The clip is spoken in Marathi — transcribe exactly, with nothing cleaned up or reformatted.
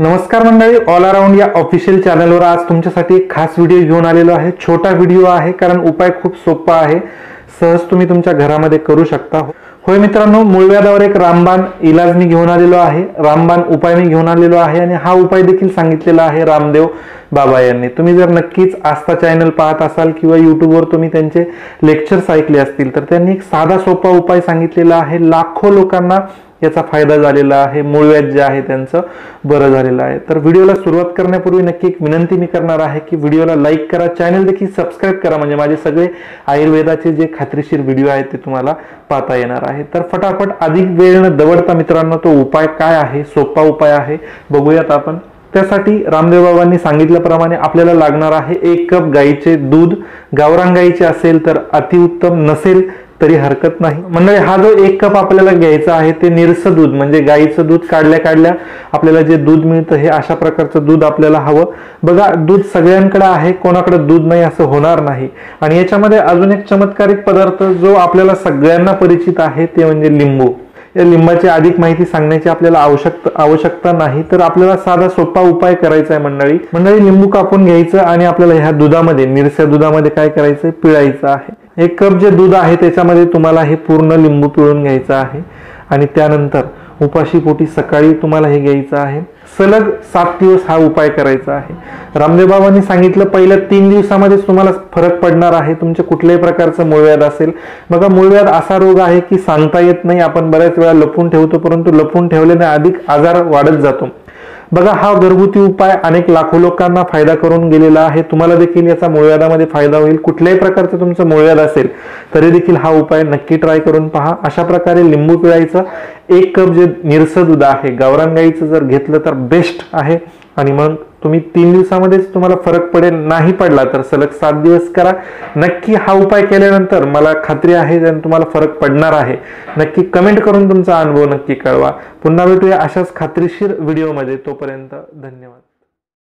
नमस्कार मंडळी, ऑल अराउंड या ऑफिशियल चॅनलवर आज तुमच्यासाठी एक खास व्हिडिओ घेऊन आलेलो आहे। छोटा व्हिडिओ आहे कारण उपाय खूप सोपा आहे, सहज तुम्ही तुमच्या घरामध्ये करू शकता। होय मित्रांनो, मूळव्याधावर एक रामबाण इलाज मी घेऊन आलेलो आहे, रामबाण उपाय मी घेऊन आलेलो आहे आणि हा उपाय देखील सांगितलेला आहे रामदेव बाबा यांनी। तुम्ही जर नक्कीच आस्था चॅनल पाहत असाल किंवा यूट्यूबवर तुम्ही त्यांचे लेक्चर्स ऐकले असतील तर त्यांनी एक साधा सोपा उपाय सांगितलेला आहे। लाखो लोकांना याचा फायदा झालेला आहे, मूळव्याध जे आहे त्यांचं बरं झालेलं आहे। तर व्हिडिओला सुरुवात करण्यापूर्वी नक्की एक विनंती मी करणार आहे की व्हिडिओला लाईक करा, चॅनल देखील सबस्क्राइब करा, म्हणजे माझे सगळे आयुर्वेदाचे जे खात्रीशीर व्हिडिओ आहेत ते तुम्हाला पाहता येणार आहे। तर फटाफट अधिक वेळ न दवडता मित्रांनो तो उपाय काय आहे, सोपा उपाय आहे, बघूयात आपण। त्यासाठी रामदेव बाबांनी सांगितल्याप्रमाणे आपल्याला लागणार आहे एक कप गाईचे दूध। गावरान गाईचे असेल तर अतिउत्तम, नसेल तरी हरकत नाही। म्हणजे हा जो एक कप आपल्याला घ्यायचा आहे ते निरस दूध, म्हणजे गाईचं दूध काढल्या काढल्या आपल्याला जे दूध मिळतं हे अशा प्रकारचं दूध आपल्याला हवं। बघा, दूध सगळ्यांकडे आहे, कोणाकडे दूध नाही असं होणार नाही। आणि याच्यामध्ये अजून एक चमत्कारिक पदार्थ जो आपल्याला सगळ्यांना परिचित आहे ते म्हणजे लिंबू। या लिंबाची अधिक माहिती सांगण्याची आपल्याला आवश्यकता आवश्यकता नाही, तर आपल्याला साधा सोपा उपाय करायचा आहे मंडळी। मंडळी लिंबू कापून घ्यायचं आणि आपल्याला ह्या दुधामध्ये, निरस्या दुधामध्ये काय करायचं, पिळायचं आहे। एक कप जे दूध आहे त्याच्यामध्ये तुम्हाला हे पूर्ण लिंबू पिळून घ्यायचं आहे आणि त्यानंतर उपाशी पोटी सकाळी तुम्हाला हे घ्यायचं आहे। सलग सात दिवस हा उपाय करायचा आहे। रामदेव बाबांनी सांगितलं पहिल्या तीन दिवसामध्येच तुम्हाला फरक पडणार आहे, तुमच्या कुठल्याही प्रकारचं मूळव्याध असेल। बघा, मूळव्याध असा रोग आहे की सांगता येत नाही, आपण बऱ्याच वेळा लपून ठेवतो, परंतु लपून ठेवल्याने अधिक आजार वाढत जातो। बघा, हा घरगुती उपाय अनेक लाखो लोकांना फायदा करून गेलेला आहे, तुम्हाला देखील याचा मूळव्याधामध्ये फायदा होईल। कुठल्याही प्रकारचं तुमचं मूळव्याध असेल तरी देखील हा उपाय नक्की ट्राय करून पहा। अशा प्रकारे लिंबू पिळायचं, एक कप जे निरस दूध आहे गावरान गाईचं जर घेतलं तर बेस्ट आहे। आणि मग तुम्ही तीन दिवसामध्येच तुम्हाला फरक पडेल, नाही पडला तर सलग सात दिवस करा। नक्की हा उपाय केल्यानंतर मला खात्री आहे तुम्हाला फरक पडणार आहे। नक्की कमेंट करून तुमचा अनुभव नक्की कळवा। पुन्हा भेटूया अशाच खात्रीशीर व्हिडिओमध्ये, तोपर्यंत धन्यवाद।